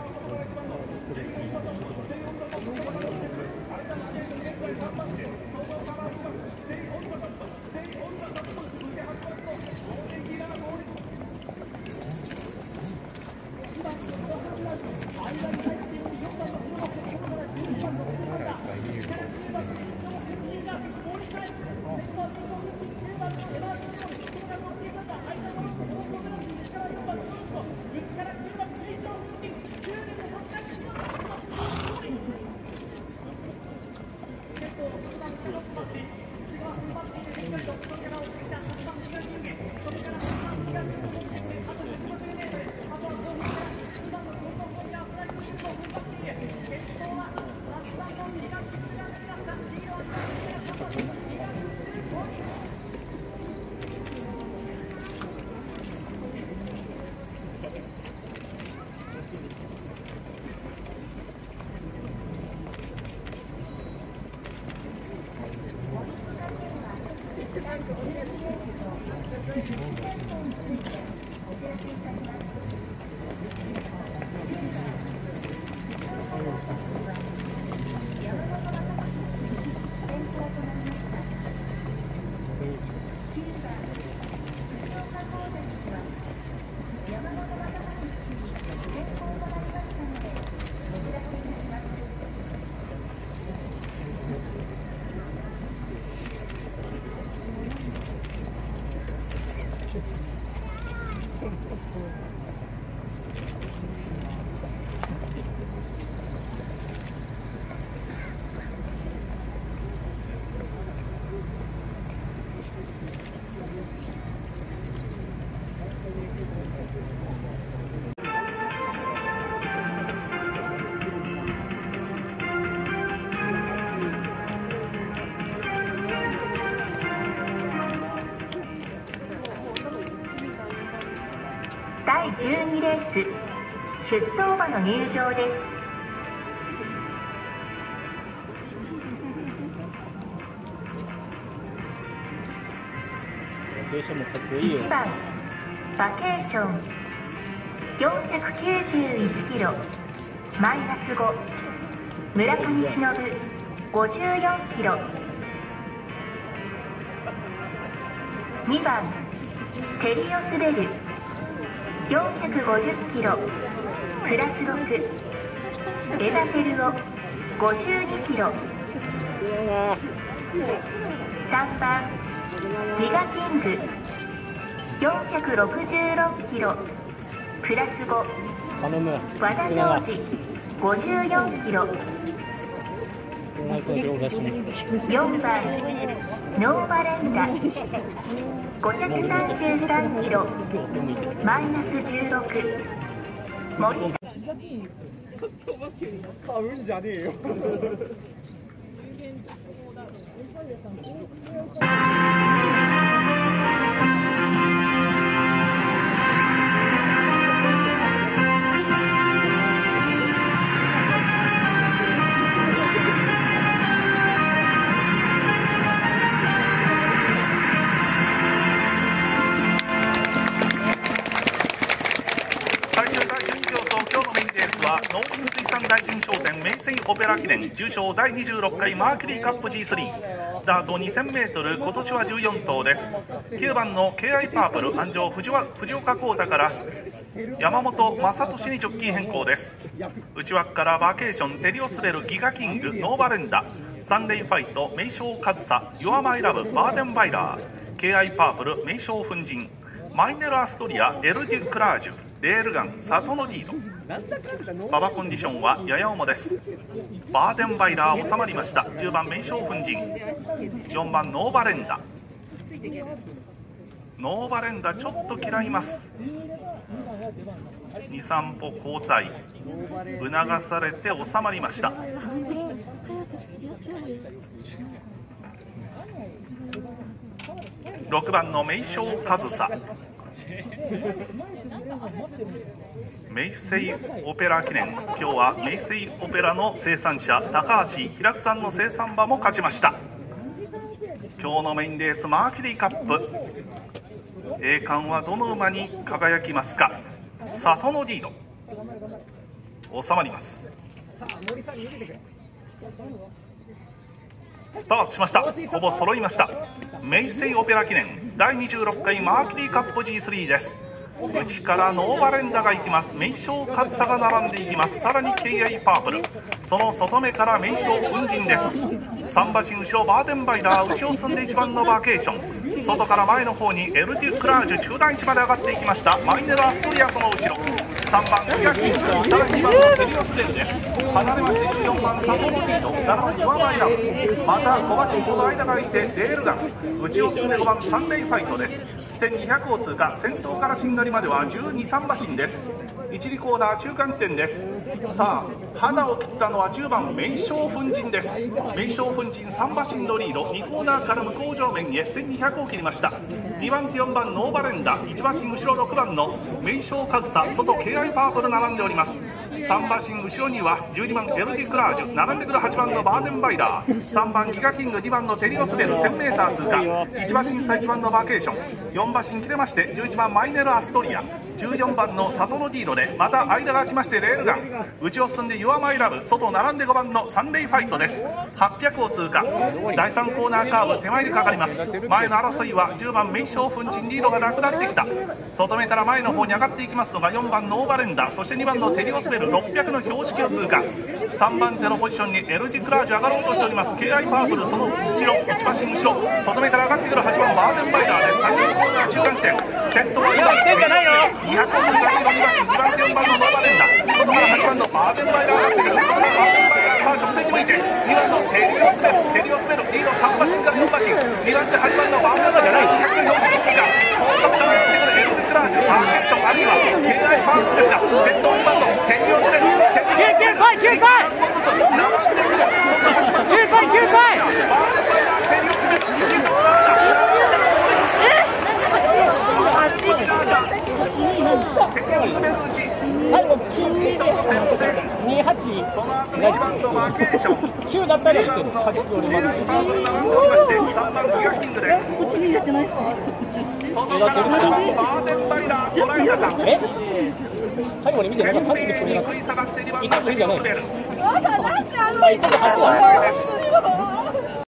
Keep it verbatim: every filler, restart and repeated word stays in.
だいじゅうにレース出走馬の入場です。いちばんバケーションよんひゃくきゅうじゅういちキロマイナスご、村上忍ごじゅうよんキロ。にばんテリオスベルよんひゃくごじゅっキロプラスろく、エダテルオごじゅうにキロ。さんばんギガキングよんひゃくろくじゅうろくキロプラスご、和田ジョージごじゅうよんキロ。よんばんノーバレンダごひゃくさんじゅうさんキロマイナスじゅうろく、森田買うんじゃねえよ。 農林水産大臣商店名水オペラ記念重賞だいにじゅうろっかいマーキュリーカップ ジースリー ダート にせんメートル、今年はじゅうよん頭です。きゅうばんの ケーアイ パープル安城藤岡幸太から山本正俊にジョッキー変更です。内枠からバーケーション、テリオスベル、ギガキング、ノーバレンダ、サンレイファイト、名将上総、ヨアマイラブ、バーデンバイラー、 ケーアイ パープル、名将粉塵、マイネルアストリア、エルデュクラージュ、レールガン、サトノリード。馬場コンディションはやや重です。バーデンバイラー収まりました。じゅうばん名将粉塵、よんばんノーバレンダ。ノーバレンダちょっと嫌います。にさん歩後退促されて収まりました。ろくばんの名将上総、名水オペラ記念、今日は名水オペラの生産者高橋平久さんの生産馬も勝ちました。今日のメインレースマーキュリーカップ、栄冠はどの馬に輝きますか。里のリード、 収まります。スタートしました。ほぼ揃いました。メイセイオペラ記念だいにじゅうろっかいマーキュリーカップ ジースリー です。内からノーバレンダが行きます。名将カッサが並んでいきます。さらに ケーアイ パープル、その外目から名将粉塵です。さん馬身後ろバーデンバイダー、内を進んでいちばんのバーケーション、外から前の方にエルデュクラージュ中段位置まで上がっていきました。マイネル・アストリアその後ろ、さんばんギガキング、さらににばんのテリオスデルです。離れましてじゅうよんばんサトロティード、ななばんユアマイラブ、またご馬身ほど間が空いてレールガン、内を進んでごばんサンレイファイトです。せんにひゃくを通過、先頭からしんがりまではじゅうに、さん馬身です。いち、にコーナー中間地点です。さあ肌を切ったのはじゅうばん名将粉塵です。名将粉塵さん馬身のリード、にコーナーから向こう上面へせんにひゃくを切りました。にばん手よんばんノーバレンダ、いち馬身後ろろくばんの名将カズサ、外 ケーアイ パープル並んでおります。さん馬身後ろにはじゅうにばんエルディクラージュ、並んでくるはちばんのバーデンバイダー、さんばんギガキング、にばんのテリオスベル せんメーター 通過、いち馬身差いちばんのバーケーション、よん馬身切れましてじゅういちばんマイネル・アストリア、じゅうよんばんのサトロディードでまた間が空きましてレールガン、内を進んでユアマイラブ、外並んでごばんのサンレイファイトです。はっぴゃくを通過、だいさんコーナーカーブ手前にかかります。前の争いはじゅうばん名将粉塵リードがなくなってきた。外目から前の方に上がっていきますのがよんばんのオーバレンダ、そしてにばんのテリオスベル、ろっぴゃくの標識を通過、さんばん手のポジションにエルディクラージュ上がろうとしております。 ケーアイ パープルその後ろ、いち馬身後ろ、外目から上がってくるはちばんバーデンバイダーです。さんじゅうコーナー中間地点、先頭はにばんにひゃくを通過してにばん手よんばんのノーバレンダ、外からはちばんのバーデンバイダー上がってくる。さあ直線に向いてにばんのテリオスベル、テリオスベルリードさん馬身からよん馬身、にばん手はちばんのバーデンバイダーひゃくの標識が後続からやってくるエルディクラージュ、パーケーションあるいは ケーアイ パープルですが、先頭にばんのテリオスベル、テリオスベルきゅうかいきゅうかいきゅうかいきゅうかい最後きゅうでにはちきゅうだったらいける。はちキロでまださんばんギガキングです。 こっちにやってないし。 え最後に見てなんかさんじゅうでそれがいってんじゃないの？あ、いってんはちだ。